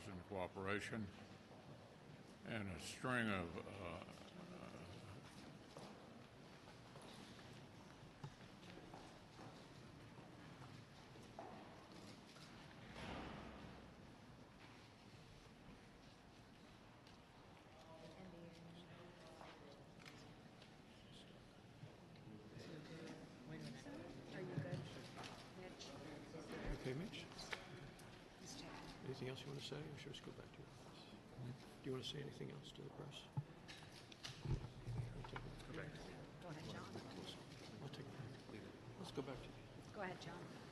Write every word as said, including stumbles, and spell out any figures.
bipartisan cooperation and a string of uh, Okay, Mitch? Anything else you want to say, or should we just go back to your office? Do you want to say anything else to the press? Go ahead, John. I'll take it. Let's go back to you. Go ahead, John.